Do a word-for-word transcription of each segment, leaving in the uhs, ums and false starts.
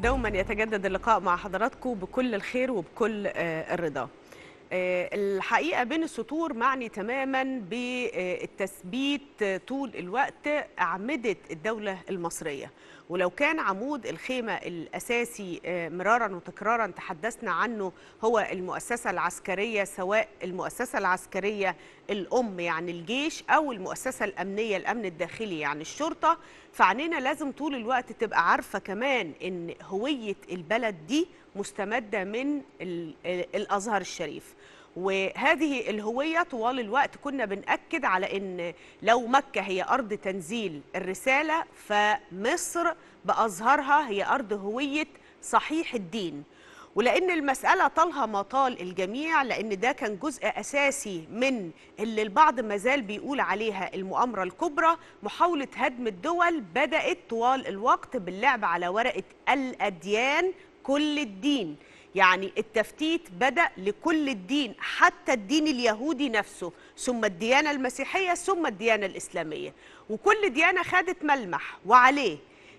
دوما يتجدد اللقاء مع حضراتكم بكل الخير وبكل آه، الرضا. آه، الحقيقة بين السطور معني تماما بالتثبيت طول الوقت أعمدة الدولة المصرية، ولو كان عمود الخيمة الأساسي آه، مرارا وتكرارا تحدثنا عنه هو المؤسسة العسكرية، سواء المؤسسة العسكرية الأم يعني الجيش أو المؤسسة الأمنية الأمن الداخلي يعني الشرطة، فعنينا لازم طول الوقت تبقى عارفة كمان إن هوية البلد دي مستمدة من ال- الأزهر الشريف. وهذه الهوية طوال الوقت كنا بنأكد على أن لو مكة هي أرض تنزيل الرسالة، فمصر بأزهرها هي أرض هوية صحيح الدين. ولأن المسألة طالها ما طال الجميع، لأن ده كان جزء أساسي من اللي البعض مازال بيقول عليها المؤامرة الكبرى، محاولة هدم الدول بدأت طوال الوقت باللعب على ورقة الأديان كل الدين. يعني التفتيت بدأ لكل الدين، حتى الدين اليهودي نفسه، ثم الديانة المسيحية، ثم الديانة الإسلامية، وكل ديانة خدت ملمح وعليه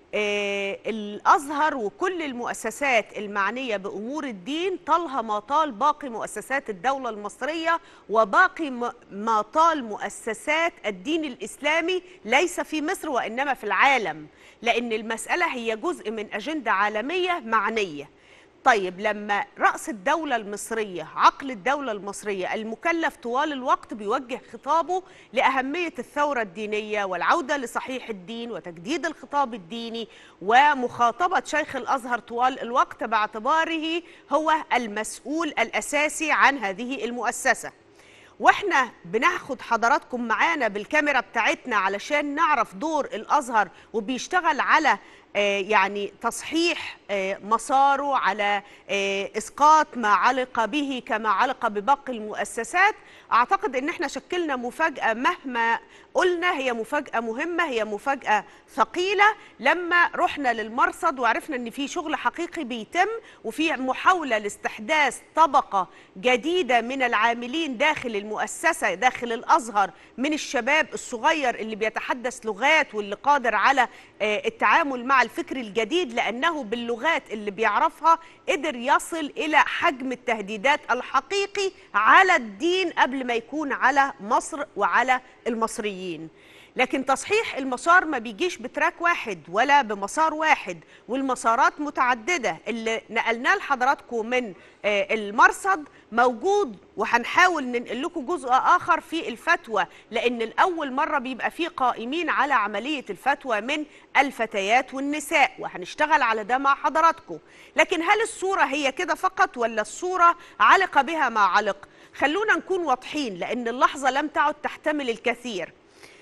آه الأزهر وكل المؤسسات المعنية بأمور الدين طالها ما طال باقي مؤسسات الدولة المصرية وباقي ما طال مؤسسات الدين الإسلامي، ليس في مصر وإنما في العالم، لأن المسألة هي جزء من أجندة عالمية معنية. طيب لما رأس الدولة المصرية، عقل الدولة المصرية المكلف طوال الوقت بيوجه خطابه لأهمية الثورة الدينية والعودة لصحيح الدين وتجديد الخطاب الديني ومخاطبة شيخ الأزهر طوال الوقت باعتباره هو المسؤول الأساسي عن هذه المؤسسة، واحنا بناخد حضراتكم معانا بالكاميرا بتاعتنا علشان نعرف دور الأزهر وبيشتغل على آه يعني تصحيح آه مساره، على آه إسقاط ما علق به كما علق بباقي المؤسسات. أعتقد إن احنا شكلنا مفاجأة، مهما قلنا هي مفاجأة مهمة، هي مفاجأة ثقيلة، لما رحنا للمرصد وعرفنا إن في شغل حقيقي بيتم وفي محاولة لاستحداث طبقة جديدة من العاملين داخل المؤسسة داخل الأزهر، من الشباب الصغير اللي بيتحدث لغات واللي قادر على التعامل مع الفكر الجديد، لأنه باللغات اللي بيعرفها قدر يصل إلى حجم التهديدات الحقيقي على الدين قبل ما يكون على مصر وعلى المصريين. لكن تصحيح المسار ما بيجيش بتراك واحد ولا بمسار واحد، والمسارات متعددة. اللي نقلناه لحضراتكم من المرصد موجود، وهنحاول ننقل لكم جزء آخر في الفتوى، لأن الأول مرة بيبقى فيه قائمين على عملية الفتوى من الفتيات والنساء، وهنشتغل على ده مع حضراتكم. لكن هل الصورة هي كده فقط ولا الصورة علق بها ما علق؟ خلونا نكون واضحين، لأن اللحظة لم تعد تحتمل الكثير.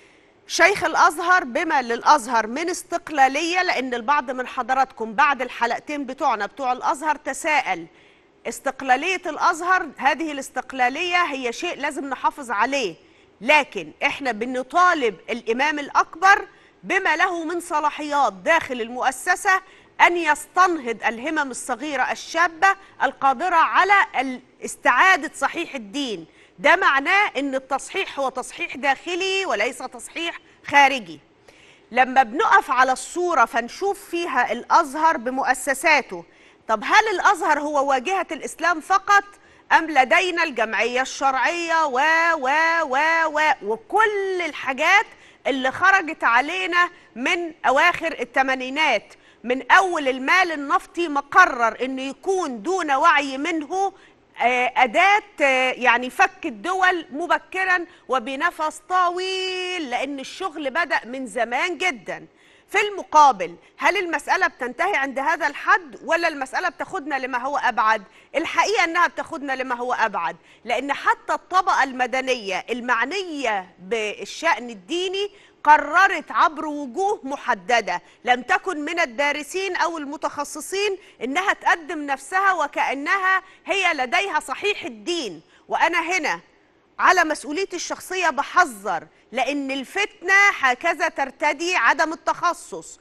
شيخ الأزهر بما للأزهر من استقلالية، لأن البعض من حضراتكم بعد الحلقتين بتوعنا بتوع الأزهر تساءل استقلالية الأزهر، هذه الاستقلالية هي شيء لازم نحافظ عليه، لكن احنا بنطالب الإمام الأكبر بما له من صلاحيات داخل المؤسسة أن يستنهض الهمم الصغيرة الشابة القادرة على استعادة صحيح الدين. ده معناه أن التصحيح هو تصحيح داخلي وليس تصحيح خارجي. لما بنقف على الصورة فنشوف فيها الأزهر بمؤسساته، طب هل الأزهر هو واجهة الإسلام فقط أم لدينا الجمعية الشرعية و و و و وكل الحاجات اللي خرجت علينا من أواخر الثمانينات، من أول المال النفطي مقرر أنه يكون دون وعي منه أداة يعني فك الدول مبكرا وبنفس طويل، لأن الشغل بدأ من زمان جدا. في المقابل هل المسألة بتنتهي عند هذا الحد ولا المسألة بتاخدنا لما هو أبعد؟ الحقيقة أنها بتاخدنا لما هو أبعد، لأن حتى الطبقة المدنية المعنية بالشأن الديني قررت عبر وجوه محددة لم تكن من الدارسين أو المتخصصين إنها تقدم نفسها وكأنها هي لديها صحيح الدين. وأنا هنا على مسؤوليتي الشخصية بحذر، لأن الفتنة هكذا ترتدي عدم التخصص.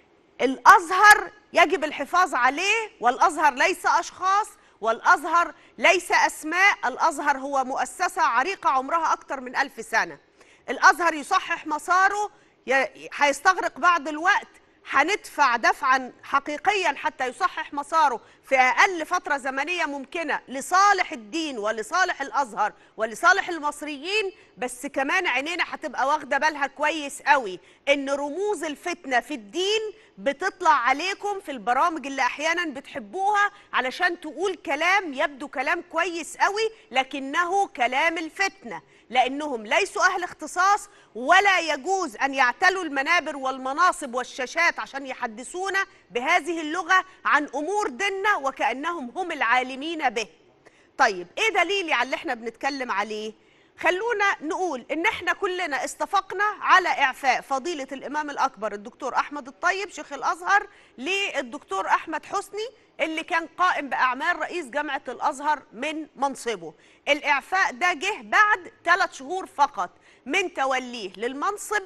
الأزهر يجب الحفاظ عليه، والأزهر ليس أشخاص، والأزهر ليس أسماء، الأزهر هو مؤسسة عريقة عمرها أكثر من ألف سنة. الأزهر يصحح مساره هيستغرق بعض الوقت، هندفع دفعا حقيقيا حتى يصحح مساره في أقل فترة زمنية ممكنة لصالح الدين ولصالح الأزهر ولصالح المصريين. بس كمان عينينا هتبقى واخدة بالها كويس قوي إن رموز الفتنة في الدين بتطلع عليكم في البرامج اللي أحيانا بتحبوها علشان تقول كلام يبدو كلام كويس قوي لكنه كلام الفتنة، لأنهم ليسوا أهل اختصاص ولا يجوز أن يعتلوا المنابر والمناصب والشاشات عشان يحدثونا بهذه اللغة عن أمور ديننا وكأنهم هم العالمين به. طيب إيه دليلي على اللي احنا بنتكلم عليه؟ خلونا نقول إن احنا كلنا استفقنا على إعفاء فضيلة الإمام الأكبر الدكتور أحمد الطيب شيخ الأزهر للدكتور أحمد حسني اللي كان قائم بأعمال رئيس جامعة الأزهر من منصبه. الإعفاء ده جه بعد ثلاث شهور فقط من توليه للمنصب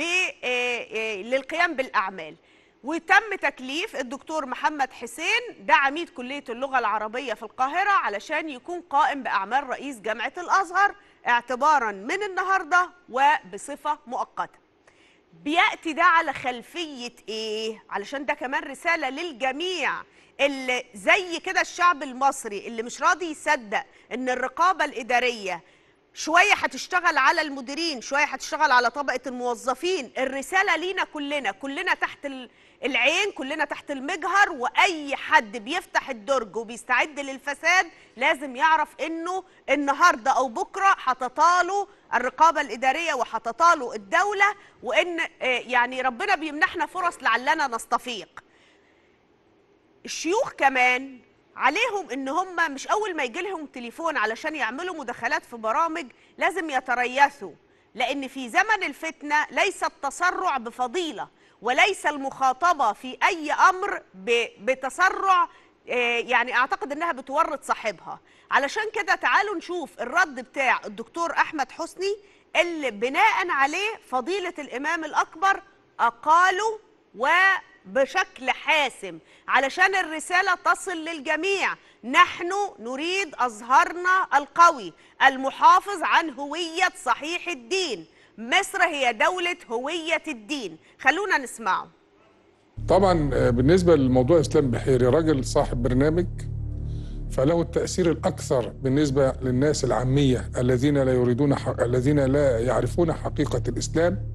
للقيام بالأعمال، وتم تكليف الدكتور محمد حسين ده عميد كلية اللغة العربية في القاهرة علشان يكون قائم بأعمال رئيس جامعة الأزهر اعتبارا من النهاردة وبصفة مؤقتة. بيأتي ده على خلفية ايه؟ علشان ده كمان رسالة للجميع اللي زي كده الشعب المصري اللي مش راضي يصدق ان الرقابة الإدارية شوية هتشتغل على المديرين، شوية هتشتغل على طبقة الموظفين. الرسالة لينا كلنا، كلنا تحت العين، كلنا تحت المجهر، وأي حد بيفتح الدرج وبيستعد للفساد لازم يعرف إنه النهاردة أو بكرة هتطاله الرقابة الإدارية وهتطاله الدولة، وإن يعني ربنا بيمنحنا فرص لعلنا نستفيق. الشيوخ كمان عليهم ان هم مش اول ما يجي لهم تليفون علشان يعملوا مداخلات في برامج لازم يتريثوا، لان في زمن الفتنه ليس التسرع بفضيله وليس المخاطبه في اي امر بتسرع، يعني اعتقد انها بتورط صاحبها. علشان كده تعالوا نشوف الرد بتاع الدكتور احمد حسني اللي بناء عليه فضيله الامام الاكبر اقالوا و بشكل حاسم علشان الرسالة تصل للجميع. نحن نريد أزهرنا القوي المحافظ عن هوية صحيح الدين. مصر هي دولة هوية الدين. خلونا نسمعه. طبعا بالنسبة للموضوع إسلام بحيري راجل صاحب برنامج، فله التأثير الأكثر بالنسبة للناس العامية الذين لا يريدون ح... الذين لا يعرفون حقيقة الإسلام،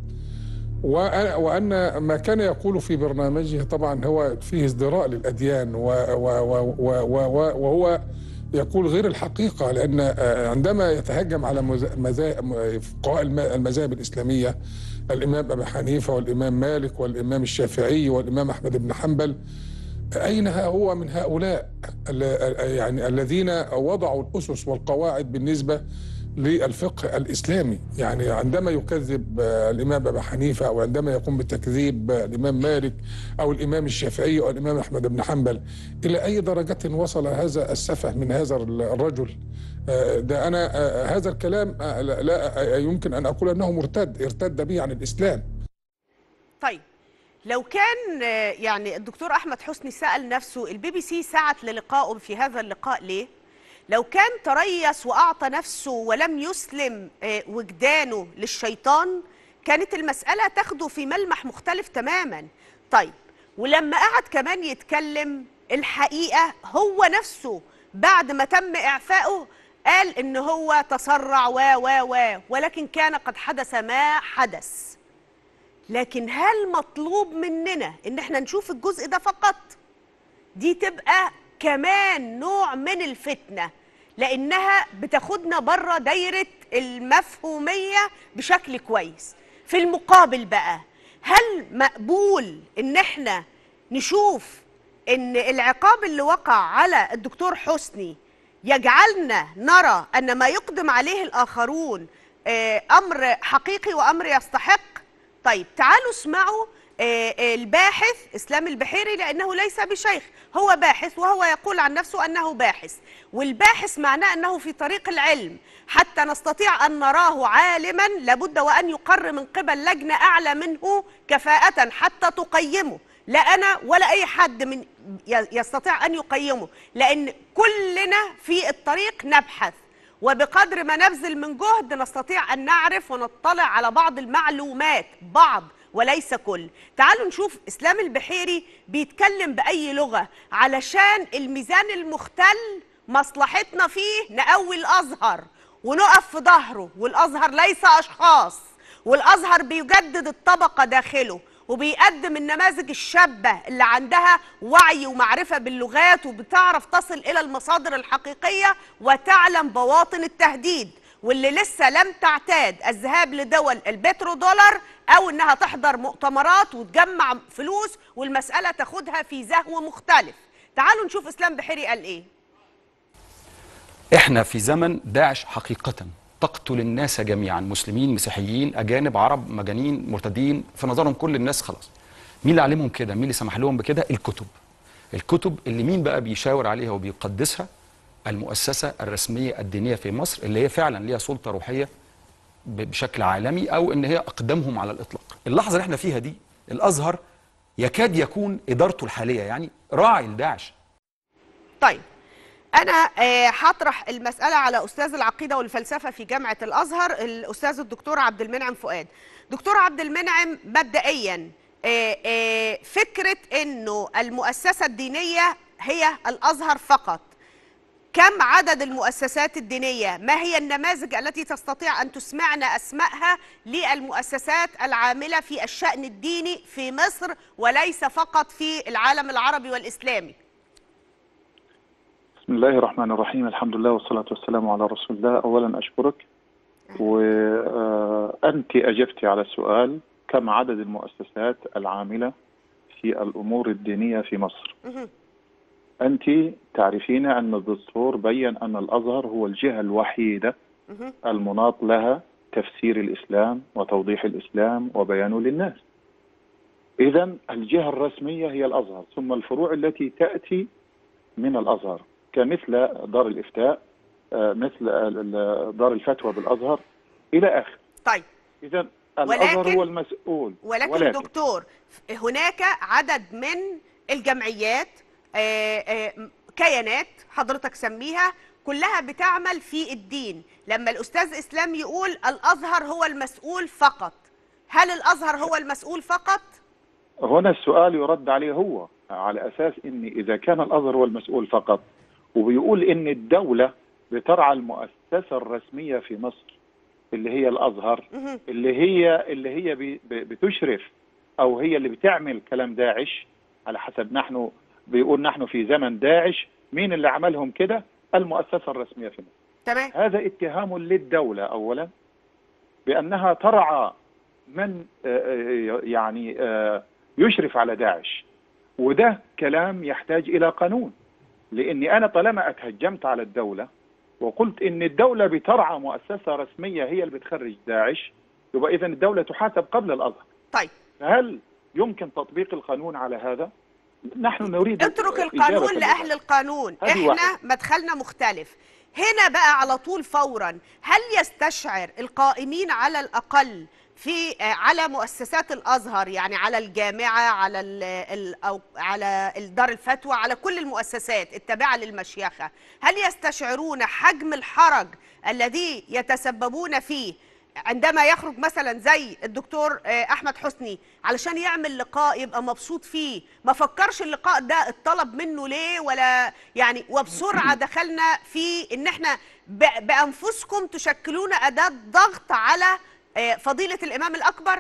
وأن ما كان يقول في برنامجه طبعا هو فيه ازدراء للأديان، وهو يقول غير الحقيقة، لأن عندما يتهجم على فقهاء المذاهب الإسلامية الإمام أبي حنيفة والإمام مالك والإمام الشافعي والإمام أحمد بن حنبل، أين هو من هؤلاء يعني الذين وضعوا الأسس والقواعد بالنسبة للفقه الإسلامي؟ يعني عندما يكذب الإمام أبي حنيفة أو عندما يقوم بتكذيب الإمام مالك أو الإمام الشافعي أو الإمام أحمد بن حنبل، إلى أي درجة وصل هذا السفه من هذا الرجل؟ ده أنا هذا الكلام لا يمكن أن أقول أنه مرتد، ارتد به عن الإسلام. طيب لو كان يعني الدكتور أحمد حسني سأل نفسه البي بي سي سعت للقائه في هذا اللقاء ليه؟ لو كان تريث وأعطى نفسه ولم يسلم وجدانه للشيطان كانت المسألة تاخده في ملمح مختلف تماما. طيب ولما قعد كمان يتكلم الحقيقة هو نفسه بعد ما تم إعفائه قال إن هو تسرع و و و ولكن كان قد حدث ما حدث. لكن هل مطلوب مننا إن احنا نشوف الجزء ده فقط؟ دي تبقى كمان نوع من الفتنة، لأنها بتاخدنا بره دايرة المفهومية بشكل كويس. في المقابل بقى هل مقبول إن احنا نشوف إن العقاب اللي وقع على الدكتور حسني يجعلنا نرى أن ما يقدم عليه الآخرون أمر حقيقي وأمر يستحق؟ طيب تعالوا اسمعوا الباحث إسلام البحيري، لأنه ليس بشيخ، هو باحث وهو يقول عن نفسه أنه باحث، والباحث معناه أنه في طريق العلم. حتى نستطيع أن نراه عالما لابد وأن يقر من قبل لجنة أعلى منه كفاءة حتى تقيمه، لا أنا ولا أي حد من يستطيع أن يقيمه، لأن كلنا في الطريق نبحث، وبقدر ما نبذل من جهد نستطيع أن نعرف ونطلع على بعض المعلومات، بعض وليس كل. تعالوا نشوف إسلام البحيري بيتكلم بأي لغة علشان الميزان المختل مصلحتنا فيه نقوي الأزهر ونقف في ظهره، والأزهر ليس أشخاص، والأزهر بيجدد الطبقة داخله وبيقدم النماذج الشابة اللي عندها وعي ومعرفة باللغات وبتعرف تصل إلى المصادر الحقيقية وتعلم بواطن التهديد، واللي لسه لم تعتاد الذهاب لدول البترودولار أو إنها تحضر مؤتمرات وتجمع فلوس والمسألة تاخدها في زهو مختلف. تعالوا نشوف إسلام بحيري قال إيه. احنا في زمن داعش حقيقة تقتل الناس جميعا، مسلمين، مسيحيين، اجانب، عرب، مجانين، مرتدين، في نظرهم كل الناس خلاص. مين اللي علمهم كده؟ مين اللي سمح لهم بكده؟ الكتب. الكتب اللي مين بقى بيشاور عليها وبيقدسها؟ المؤسسة الرسمية الدينية في مصر، اللي هي فعلا ليها سلطة روحية بشكل عالمي، او ان هي اقدمهم على الاطلاق. اللحظة اللي احنا فيها دي الازهر يكاد يكون ادارته الحالية يعني راعي لداعش. طيب أنا هطرح المسألة على أستاذ العقيدة والفلسفة في جامعة الأزهر الأستاذ الدكتور عبد المنعم فؤاد. دكتور عبد المنعم، مبدئيا فكرة أنه المؤسسة الدينية هي الأزهر فقط، كم عدد المؤسسات الدينية؟ ما هي النماذج التي تستطيع أن تسمعنا أسمائها للمؤسسات العاملة في الشأن الديني في مصر وليس فقط في العالم العربي والإسلامي؟ بسم الله الرحمن الرحيم، الحمد لله والصلاة والسلام على رسول الله. أولا أشكرك، وأنت أجبتي على السؤال كم عدد المؤسسات العاملة في الأمور الدينية في مصر. أنت تعرفين أن الدستور بيّن أن الأزهر هو الجهة الوحيدة المناط لها تفسير الإسلام وتوضيح الإسلام وبيانه للناس. إذن الجهة الرسمية هي الأزهر، ثم الفروع التي تأتي من الأزهر كمثل دار الإفتاء، مثل دار الفتوى بالأزهر إلى آخر. طيب إذن الأزهر هو المسؤول. ولكن, ولكن دكتور، هناك عدد من الجمعيات، آآ آآ كيانات حضرتك سميها، كلها بتعمل في الدين. لما الأستاذ إسلام يقول الأزهر هو المسؤول فقط، هل الأزهر هو المسؤول فقط؟ هنا السؤال يرد عليه هو على أساس إن إذا كان الأزهر هو المسؤول فقط وبيقول إن الدولة بترعى المؤسسة الرسمية في مصر اللي هي الأزهر، اللي هي اللي هي بتشرف أو هي اللي بتعمل كلام داعش، على حسب نحن بيقول نحن في زمن داعش، مين اللي عملهم كده؟ المؤسسة الرسمية في مصر. تمام. هذا اتهام للدولة أولا بأنها ترعى من يعني يشرف على داعش، وده كلام يحتاج إلى قانون. لأني أنا طالما أتهجمت على الدولة وقلت إن الدولة بترعى مؤسسة رسمية هي اللي بتخرج داعش، يبقى إذن الدولة تحاسب قبل الأزهر. طيب هل يمكن تطبيق القانون على هذا؟ نحن نريد اترك القانون لأهل القانون، احنا واحد. مدخلنا مختلف. هنا بقى على طول فورا، هل يستشعر القائمين على الأقل في على مؤسسات الأزهر، يعني على الجامعة، على ال ال أو على دار الفتوى، على كل المؤسسات التابعة للمشيخة، هل يستشعرون حجم الحرج الذي يتسببون فيه عندما يخرج مثلا زي الدكتور احمد حسني علشان يعمل لقاء يبقى مبسوط فيه، ما فكرش اللقاء ده اتطلب منه ليه ولا يعني، وبسرعه دخلنا في ان احنا بانفسكم تشكلون اداه ضغط على فضيله الامام الاكبر؟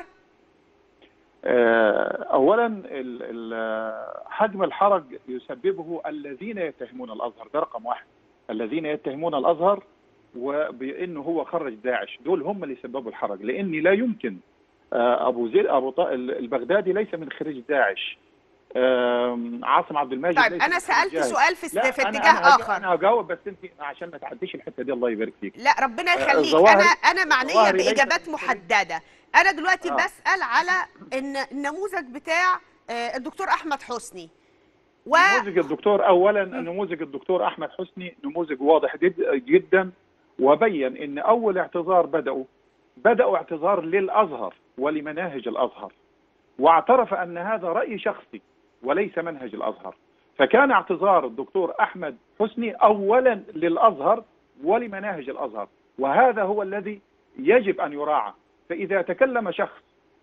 اولا حجم الحرج يسببه الذين يتهمون الازهر، ده رقم واحد. الذين يتهمون الازهر وبانه هو خرج داعش، دول هم اللي سببوا الحرج. لاني لا يمكن ابو زيد ابو البغدادي ليس من خريج داعش، عاصم عبد الماجد. طيب انا سالت سؤال في, في اتجاه أنا اخر. انا هجاوب بس انت عشان ما تعديش الحته دي، الله يبارك فيك. لا ربنا يخليك. انا انا معنيه باجابات محدده. انا دلوقتي آه. بسال على ان النموذج بتاع الدكتور احمد حسني و... نموذج الدكتور اولا نموذج الدكتور احمد حسني نموذج واضح جدا، وبين ان اول اعتذار بدأوا بدأوا اعتذار للازهر ولمناهج الازهر، واعترف ان هذا رأي شخصي وليس منهج الازهر. فكان اعتذار الدكتور احمد حسني اولا للازهر ولمناهج الازهر، وهذا هو الذي يجب ان يراعى. فاذا تكلم شخص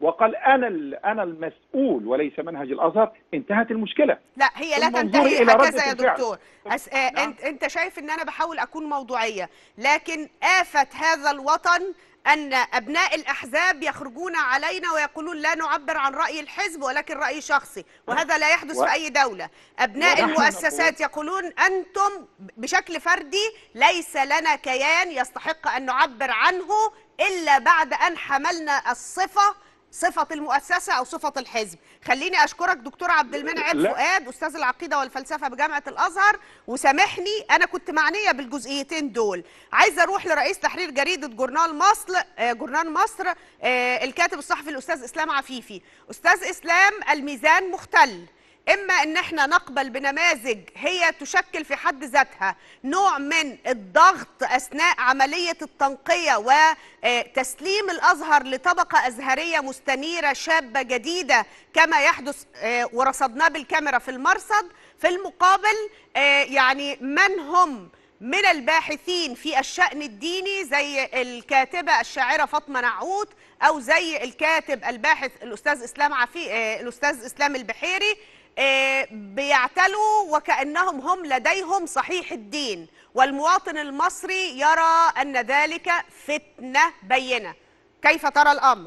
وقال انا انا المسؤول وليس منهج الازهر، انتهت المشكله. لا هي لا ثم انظري تنتهي إلى هكذا ردة يا الفعل. دكتور. أس... آه نعم. انت انت شايف ان انا بحاول اكون موضوعيه، لكن آفة هذا الوطن ان ابناء الاحزاب يخرجون علينا ويقولون لا نعبر عن راي الحزب ولكن راي شخصي، وهذا لا يحدث و... في اي دوله. ابناء ونحن المؤسسات نقول... يقولون انتم بشكل فردي ليس لنا كيان يستحق ان نعبر عنه الا بعد ان حملنا الصفه، صفة المؤسسة أو صفة الحزب. خليني أشكرك دكتور عبد المنعم لا. فؤاد أستاذ العقيدة والفلسفة بجامعة الأزهر، وسامحني أنا كنت معنية بالجزئيتين دول. عايزة أروح لرئيس تحرير جريدة جورنال مصر آه جورنال مصر آه الكاتب الصحفي الأستاذ إسلام عفيفي. أستاذ إسلام، الميزان مختل، إما إن إحنا نقبل بنماذج هي تشكل في حد ذاتها نوع من الضغط أثناء عملية التنقية وتسليم الأزهر لطبقة أزهرية مستنيرة شابة جديدة كما يحدث ورصدناه بالكاميرا في المرصد، في المقابل يعني من هم من الباحثين في الشأن الديني زي الكاتبة الشاعرة فاطمة نعوت أو زي الكاتب الباحث الأستاذ إسلام عفي الأستاذ إسلام البحيري، بيعتلوا وكأنهم هم لديهم صحيح الدين، والمواطن المصري يرى أن ذلك فتنة بينة. كيف ترى الأمر؟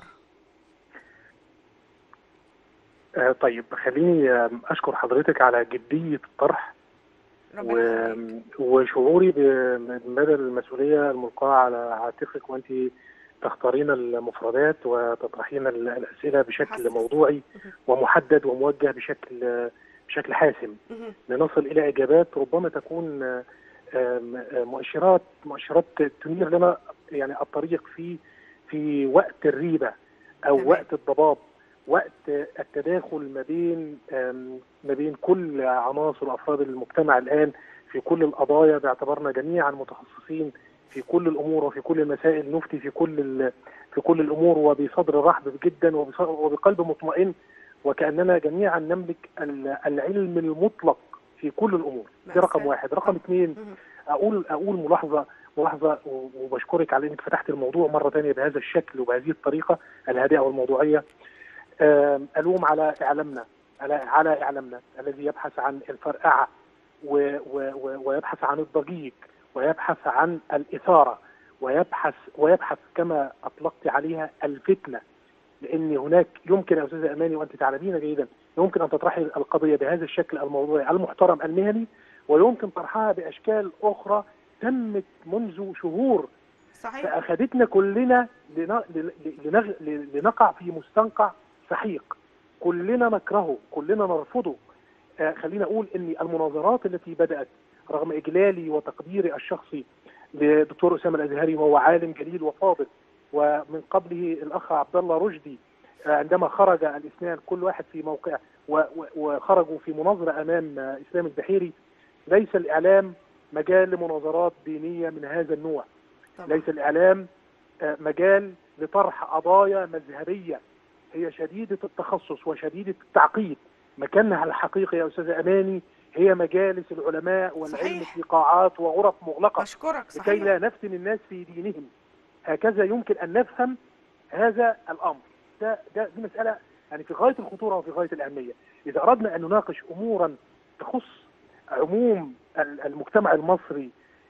آه طيب خليني أشكر حضرتك على جدية الطرح و... وشعوري بمدى المسؤولية الملقاة على عاتقك وأنت تختارين المفردات وتطرحين الأسئلة بشكل حسن. موضوعي ومحدد وموجه بشكل بشكل حاسم لنصل إلى إجابات ربما تكون مؤشرات مؤشرات تنير لنا يعني الطريق في في وقت الريبة أو تمام. وقت الضباب، وقت التداخل ما بين ما بين كل عناصر وأفراد المجتمع الآن في كل القضايا، باعتبارنا جميعا متخصصين في كل الامور وفي كل المسائل، نفتي في كل في كل الامور وبصدر رحب جدا وبقلب مطمئن، وكاننا جميعا نملك العلم المطلق في كل الامور. دي رقم واحد. رقم اثنين، اقول اقول ملاحظه ملاحظه وبشكرك على انك فتحت الموضوع مره ثانيه بهذا الشكل وبهذه الطريقه الهادئه والموضوعيه. الوم على اعلامنا على على اعلامنا الذي يبحث عن الفرقعه ويبحث عن الضجيج ويبحث عن الإثارة ويبحث ويبحث كما أطلقت عليها الفتنة، لأن هناك يمكن يا أستاذة أماني وأنت تعلمين جيدا يمكن أن تطرحي القضية بهذا الشكل الموضوعي المحترم المهني، ويمكن طرحها بأشكال أخرى تمت منذ شهور صحيح. فأخذتنا كلنا لنقع في مستنقع سحيق كلنا نكرهه كلنا نرفضه. آه خلينا أقول أن المناظرات التي بدأت رغم إجلالي وتقديري الشخصي لدكتور أسامة الأزهري وهو عالم جليل وفاضل، ومن قبله الأخ عبد الله رشدي عندما خرج الاثنان كل واحد في موقع وخرجوا في مناظرة أمام إسلام البحيري، ليس الإعلام مجال لمناظرات دينية من هذا النوع. طبعا. ليس الإعلام مجال لطرح قضايا مذهبية هي شديدة التخصص وشديدة التعقيد. مكانها الحقيقي يا أستاذ أماني هي مجالس العلماء والعلم صحيح. في قاعات وغرف مغلقة أشكرك صحيح. لكي لا نفتن الناس في دينهم. هكذا يمكن أن نفهم هذا الأمر. ده, ده دي مسألة يعني في غاية الخطورة وفي غاية الأهمية. إذا أردنا أن نناقش أمورا تخص عموم المجتمع المصري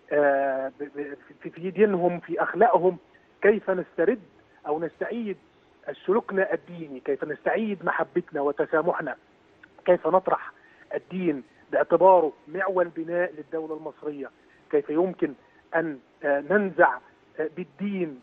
في دينهم في أخلاقهم، كيف نسترد أو نستعيد سلوكنا الديني، كيف نستعيد محبتنا وتسامحنا، كيف نطرح الدين باعتباره معول بناء للدولة المصرية، كيف يمكن أن ننزع بالدين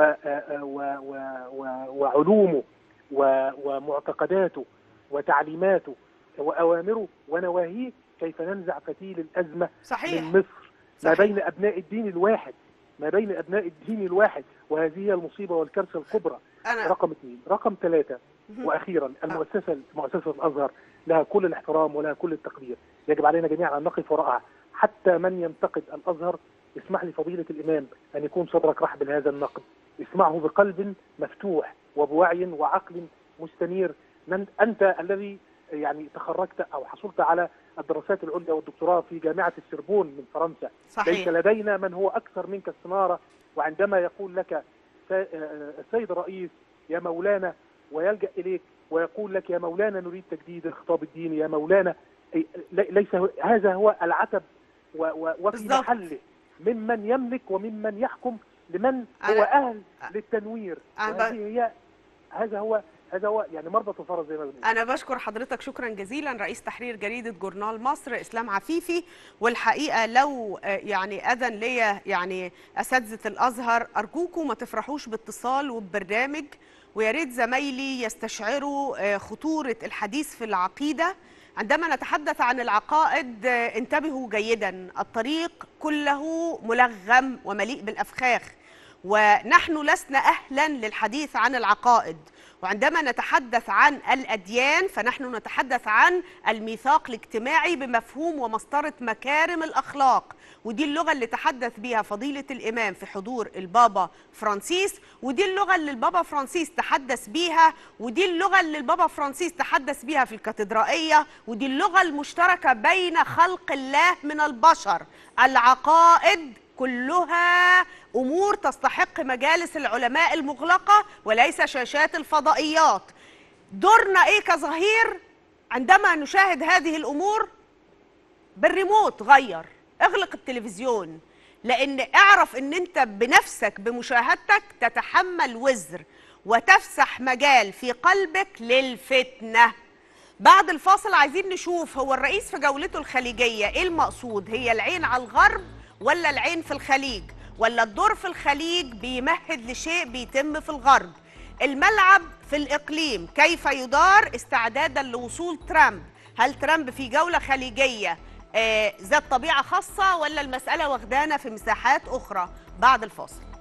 وعلومه ومعتقداته وتعليماته وأوامره ونواهيه، كيف ننزع فتيل الأزمة صحيح. من مصر صحيح. ما بين أبناء الدين الواحد ما بين أبناء الدين الواحد وهذه هي المصيبة والكارثة الكبرى. أنا... رقم اثنين. رقم ثلاثة وأخيرا، المؤسسة مؤسسة الأزهر لها كل الاحترام ولها كل التقدير، يجب علينا جميعا أن نقف وراءها. حتى من ينتقد الأزهر، اسمح لي فضيلة الإمام أن يكون صدرك رحب لهذا النقد، اسمعه بقلب مفتوح وبوعي وعقل مستنير. أنت الذي يعني تخرجت أو حصلت على الدراسات العليا والدكتوراه في جامعة السربون من فرنسا. صحيح. ليس لدينا من هو أكثر منك استنارة، وعندما يقول لك السيد الرئيس يا مولانا ويلجأ إليك ويقول لك يا مولانا نريد تجديد الخطاب الديني، يا مولانا، ليس هذا هو العتب وفي محله ممن يملك وممن يحكم لمن هو أهل للتنوير. وهذه هي هذا هو هذا هو يعني مربط الفرس زي ما بنقول. أنا بشكر حضرتك شكرا جزيلا رئيس تحرير جريدة جورنال مصر إسلام عفيفي. والحقيقة لو يعني أذن ليا يعني أساتذة الأزهر، أرجوكم ما تفرحوش باتصال وببرنامج، ويا ريت زمايلي يستشعروا خطورة الحديث في العقيدة. عندما نتحدث عن العقائد انتبهوا جيدا، الطريق كله ملغم ومليء بالأفخاخ، ونحن لسنا أهلا للحديث عن العقائد. وعندما نتحدث عن الأديان فنحن نتحدث عن الميثاق الاجتماعي بمفهوم ومسطرة مكارم الأخلاق، ودي اللغة اللي تحدث بها فضيلة الإمام في حضور البابا فرانسيس، ودي اللغة اللي البابا فرانسيس تحدث بيها، ودي اللغة اللي البابا فرانسيس تحدث بيها في الكاتدرائية، ودي اللغة المشتركة بين خلق الله من البشر. العقائد كلها أمور تستحق مجالس العلماء المغلقة وليس شاشات الفضائيات. دورنا إيه كظهير عندما نشاهد هذه الأمور؟ بالريموت غير، اغلق التلفزيون، لأن اعرف أن أنت بنفسك بمشاهدتك تتحمل وزر وتفسح مجال في قلبك للفتنة. بعد الفاصل عايزين نشوف هو الرئيس في جولته الخليجية إيه المقصود؟ هي العين على الغرب ولا العين في الخليج؟ ولا الدور في الخليج بيمهد لشيء بيتم في الغرب؟ الملعب في الإقليم كيف يدار استعدادا لوصول ترامب؟ هل ترامب في جولة خليجية آه ذات طبيعة خاصة ولا المسألة واخدانا في مساحات أخرى؟ بعد الفاصل.